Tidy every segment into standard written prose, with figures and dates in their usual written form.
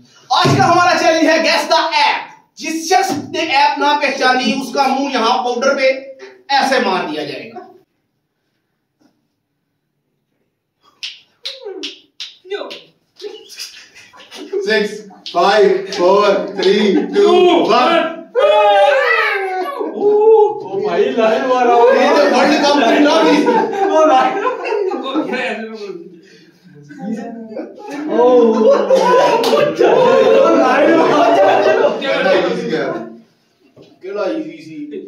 आज का हमारा चैलेंज है गैस द ऐप। जिस शख्स ने ऐप ना पहचानी उसका मुंह यहाँ पाउडर पे ऐसे मार दिया जाएगा। Six, 5, 4, 3, 2, 1. ओ भाई लाइन मारा ये तो वर्ल्ड कप की ट्रॉफी। ओ लाइन केला इजी।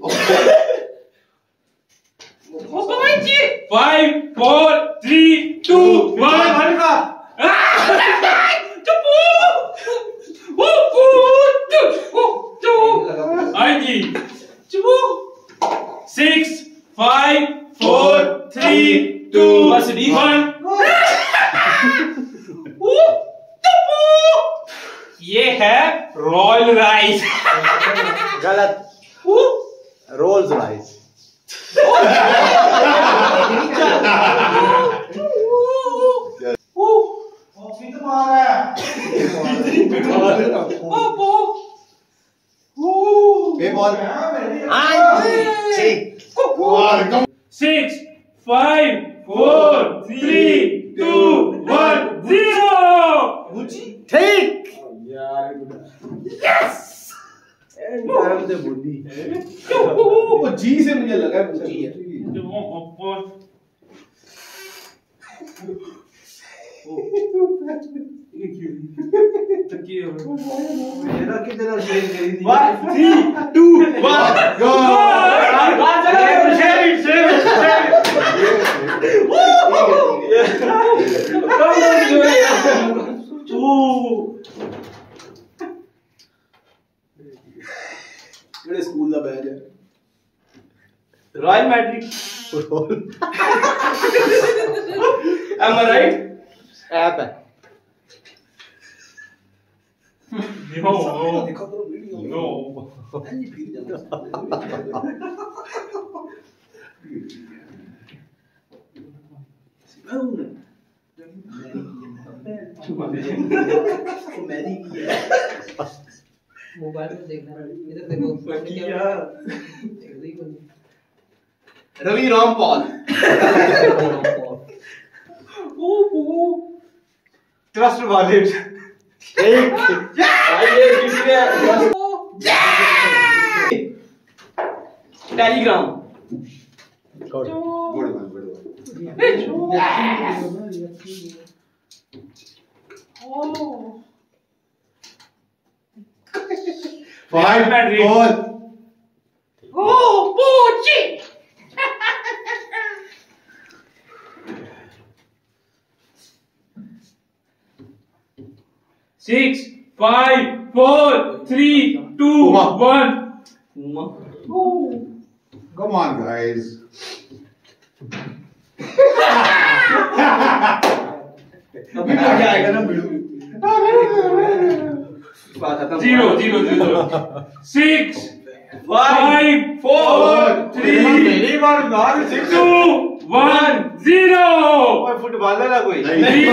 5, 4, 3, 2, 1 का आएगी 6, 5, 4, 3, 2, 1 ये है रॉयल राइस। गलत, रोल्स राइस। बॉल 6, 5, 4, 3, 2, 1 0। ठीक यार टाइम से बोली वो जी से मुझे लगा है जी है। मेरा कितना शेयर करी थी 1, 3, 2, 1 गो। मेरे स्कूल का बैग है। Royal Madrid. Am I right? App है। No. देखो तो वीडियो No. नहीं फिर मोबाइल में देखना इधर देखो रवि रामपाल। Trust Wallet. ठीक Telegram. Good one, good one. 5, 4. Six, 5, 4, 3, 2, 1 Come on, guys. अभी तो क्या आएगा ना वीडियो। 0 6, 5, 4, 3, 2, 1 0। फुटबॉल है ना कोई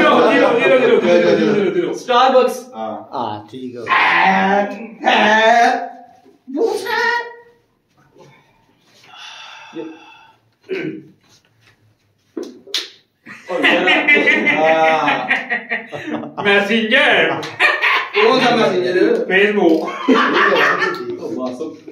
0 स्टारबक्स। हाँ ठीक है। मैसेंजर। कौन सा मैसेंजर है? फेसबुक। बस